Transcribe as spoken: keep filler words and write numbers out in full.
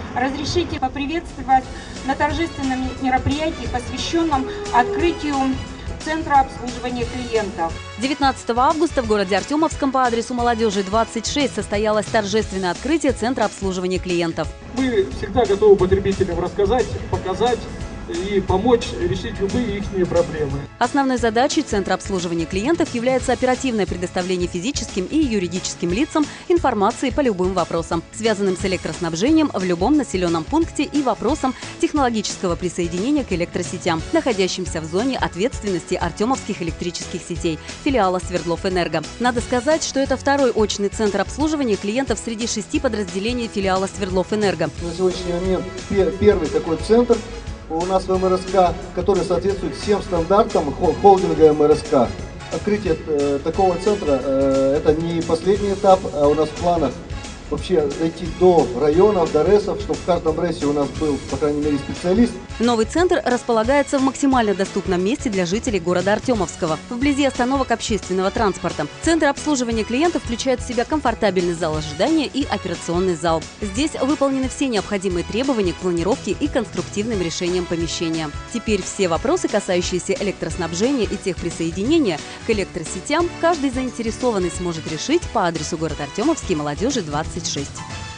Разрешите поприветствовать на торжественном мероприятии, посвященном открытию Центра обслуживания клиентов. девятнадцатого августа в городе Артемовском по адресу Молодежи двадцать шесть состоялось торжественное открытие Центра обслуживания клиентов. Мы всегда готовы потребителям рассказать, показать и помочь решить любые их проблемы. Основной задачей Центра обслуживания клиентов является оперативное предоставление физическим и юридическим лицам информации по любым вопросам, связанным с электроснабжением в любом населенном пункте и вопросам технологического присоединения к электросетям, находящимся в зоне ответственности Артемовских электрических сетей, филиала Свердловэнерго. Надо сказать, что это второй очный центр обслуживания клиентов среди шести подразделений филиала Свердловэнерго. На сегодняшний момент первый такой центр у нас в МРСК, который соответствует всем стандартам холдинга МРСК. Открытие э, такого центра э, это не последний этап, а у нас в планах вообще дойти до районов, до РЭСов, чтобы в каждом РЭСе у нас был, по крайней мере, специалист. Новый центр располагается в максимально доступном месте для жителей города Артемовского, вблизи остановок общественного транспорта. Центр обслуживания клиентов включает в себя комфортабельный зал ожидания и операционный зал. Здесь выполнены все необходимые требования к планировке и конструктивным решениям помещения. Теперь все вопросы, касающиеся электроснабжения и техприсоединения к электросетям, каждый заинтересованный сможет решить по адресу город Артемовский, Молодежи двадцать шесть.